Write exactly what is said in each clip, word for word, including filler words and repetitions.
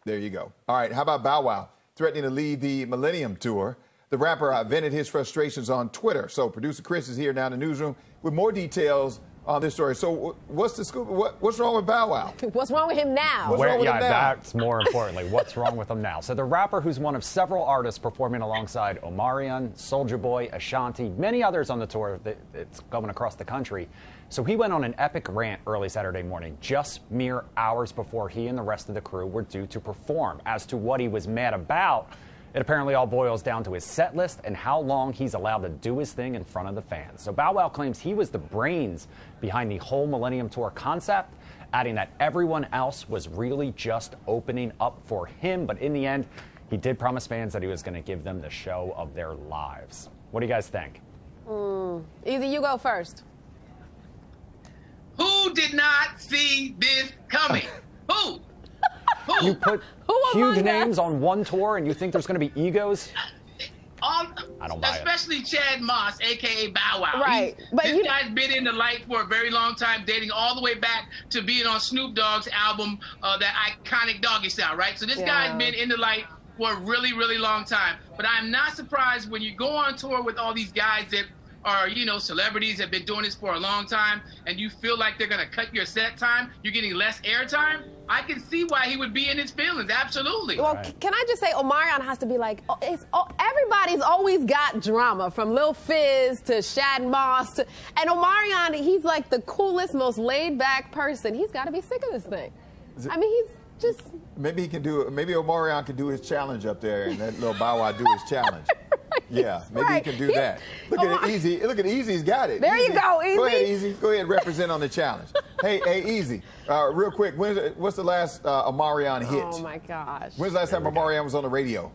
There you go. All right, how about Bow Wow threatening to leave the Millennium Tour? The rapper uh, vented his frustrations on Twitter. So producer Chris is here now in the newsroom with more details on this story. So what's the scoop? What, what's wrong with Bow Wow? What's wrong with him now? What's Where, wrong with yeah, him now? that's more importantly. What's wrong with him now? So the rapper, who's one of several artists performing alongside Omarion, Soulja Boy, Ashanti, many others on the tour, it's going across the country. So he went on an epic rant early Saturday morning, just mere hours before he and the rest of the crew were due to perform. As to what he was mad about, it apparently all boils down to his set list and how long he's allowed to do his thing in front of the fans. So Bow Wow claims he was the brains behind the whole Millennium Tour concept, adding that everyone else was really just opening up for him. But in the end, he did promise fans that he was going to give them the show of their lives. What do you guys think? Mm. Easy, you go first. Who did not see this coming? Who? Who? You put Who huge among names us? on one tour and you think there's going to be egos? All, I don't buy it. especially Chad Moss, a k a. Bow Wow. Right, He's- but this you- guy's been in the light for a very long time, dating all the way back to being on Snoop Dogg's album, uh, that iconic Doggy Style, right? So this Yeah. guy's been in the light for a really, really long time. But I'm not surprised when you go on tour with all these guys that are, you know, celebrities, have been doing this for a long time, and you feel like they're going to cut your set time, you're getting less airtime. I can see why he would be in his feelings, absolutely. Well, Right. c- can I just say, Omarion has to be like, oh, it's, oh, everybody's always got drama, from Lil Fizz to Shad Moss. To, and Omarion, he's like the coolest, most laid-back person. He's got to be sick of this thing. I mean, he's just... Maybe he can do. Maybe Omarion can do his challenge up there, and let little Bow Wow do his challenge. Yeah, maybe right. he can do He's- that. Look at Omar- it, Easy. Look at Easy's got it. There you Easy. go, Go ahead, Easy. Easy. Go ahead, represent on the challenge. hey, hey, Easy. Uh, real quick, when's, what's the last uh, Omarion hit? Oh, my gosh. When's the last time Omarion was on the radio?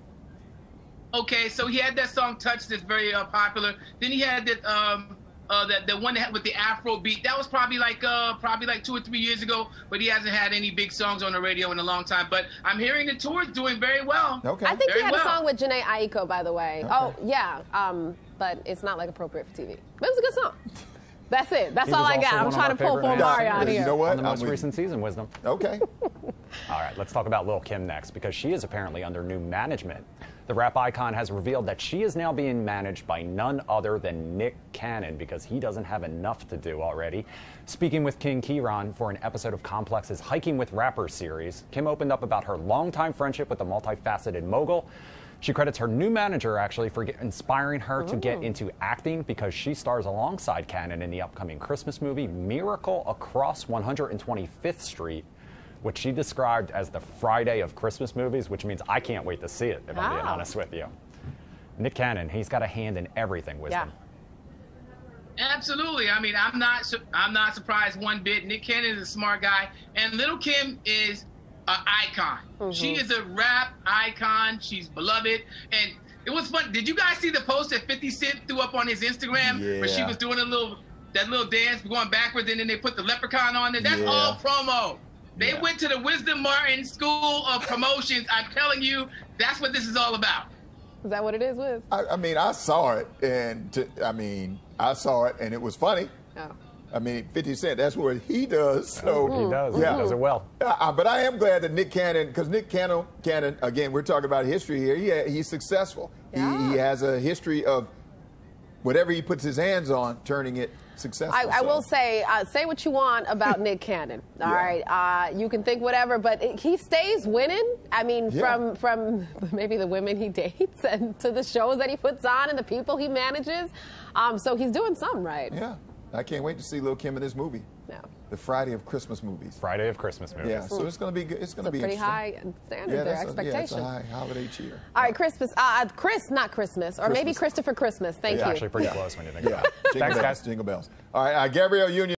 Okay, so he had that song "Touch" that's very uh, popular. Then he had that um, uh, that the one that had with the Afro beat. That was probably like uh, probably like two or three years ago. But he hasn't had any big songs on the radio in a long time. But I'm hearing the tour's doing very well. Okay. I think Very he had well. a song with Janae Aiko, by the way. Okay. Oh, yeah, um, but it's not like appropriate for T V. But it was a good song. That's it. That's He all was I also got. I'm one of trying our to pull favorite for names. Omarion You here. know what? On the I'm most with recent season, Wisdom. Okay. All right, let's talk about Lil' Kim next, because she is apparently under new management. The rap icon has revealed that she is now being managed by none other than Nick Cannon, because he doesn't have enough to do already. Speaking with King Kieran for an episode of Complex's Hiking with Rappers series, Kim opened up about her longtime friendship with the multifaceted mogul. She credits her new manager, actually, for get, inspiring her to get into acting, because she stars alongside Cannon in the upcoming Christmas movie Miracle Across one hundred twenty-fifth Street, which she described as the Friday of Christmas movies, which means I can't wait to see it, if I'm being Wow. honest with you. Nick Cannon, he's got a hand in everything, Wisdom. Absolutely. I mean, I'm not su- I'm not surprised one bit. Nick Cannon is a smart guy, and Little Kim is an icon. She is a rap icon. She's beloved, and it was fun. Did you guys see the post that fifty Cent threw up on his Instagram where she Yeah. was doing a little that little dance going backwards, and then they put the leprechaun on it? That's Yeah. all promo. They Yeah. went to the Wisdom Martin School of Promotions. I'm telling you, that's what this is all about. Is that what it is, Wiz? I, I mean, I saw it, and t- I mean, I saw it, and it was funny. Oh. I mean, fifty Cent, that's what he does. So He does. Yeah. He does it well. Uh, but I am glad that Nick Cannon, because Nick Cannon, Cannon, again, we're talking about history here. He, he's successful. Yeah. He, he has a history of whatever he puts his hands on, turning it successful. I, I So- will say, uh, say what you want about Nick Cannon. All Yeah. right, uh, you can think whatever, but it, he stays winning. I mean, Yeah. from from maybe the women he dates and to the shows that he puts on and the people he manages. Um, so he's doing something right. Yeah, I can't wait to see Lil' Kim in this movie. No. The Friday of Christmas movies. Friday of Christmas movies. Yeah, so it's going to be good. It's going to be Pretty interesting. high standard Yeah, there, that's a, yeah, it's expectation. a high holiday cheer. All right, Christmas, uh, Chris, not Christmas, or maybe Christmas. Christopher Christmas. Thank Yeah. you. Actually pretty close when you think Yeah, about it. jingle Thanks, bells, guys. jingle bells. All right, uh, Gabrielle Union.